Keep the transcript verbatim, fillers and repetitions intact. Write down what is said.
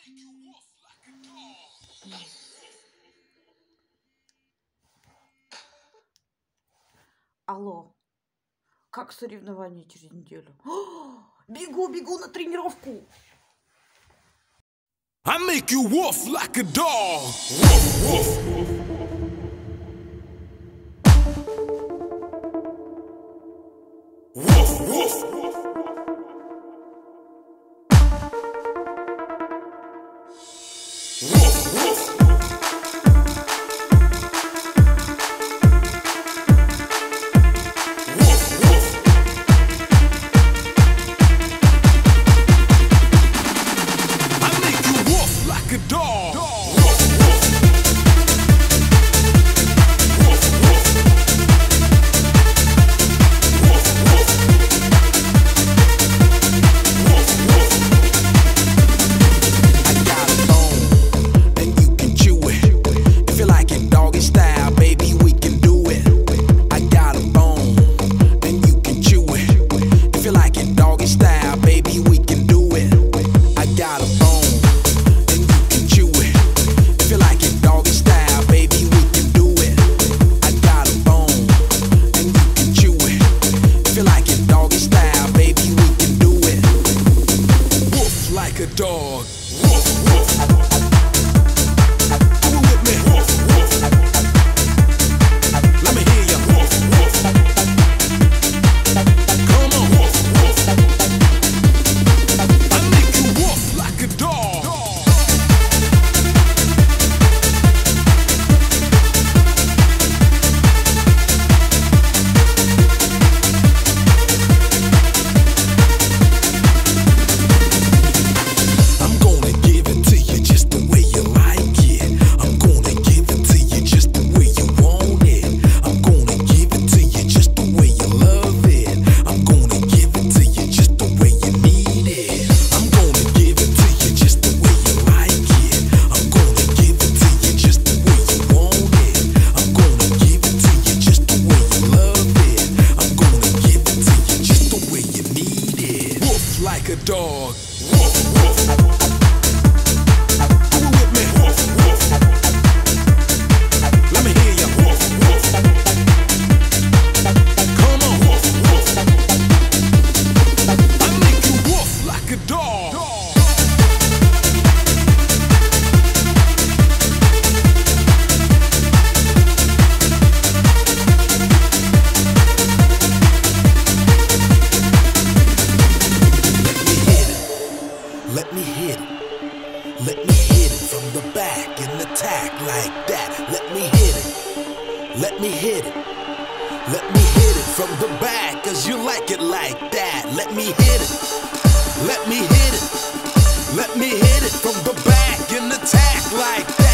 Алло, как соревнования через неделю? О, бегу, бегу на тренировку. I make you wolf like a dog. Woof, woof. Woof, woof. Woof, woof. Like a dog. Woof, woof. Woof, woof. Woof, woof. Woof, woof. I got a bone, and you can chew it. If you like it doggy style, baby, we can do it. I got a bone, and you can chew it. If you like it doggy style, baby, we can do it. I got a bone. Like a dog. Woof, woof. Do it with me. Woof, woof. Let me hear you. Woof, woof. Come on. Woof, woof. I make you woof like a dog. Like a dog. Woof, woof. Do it with me. Woof, woof. Let me hear you. Woof, woof. Come on. Woof, woof. I make you woof like a dog. Let me hit it. Let me hit it from the back and attack like that. Let me hit it. Let me hit it. Let me hit it from the back, cause you like it like that. Let me hit it. Let me hit it. Let me hit it from the back and attack like that.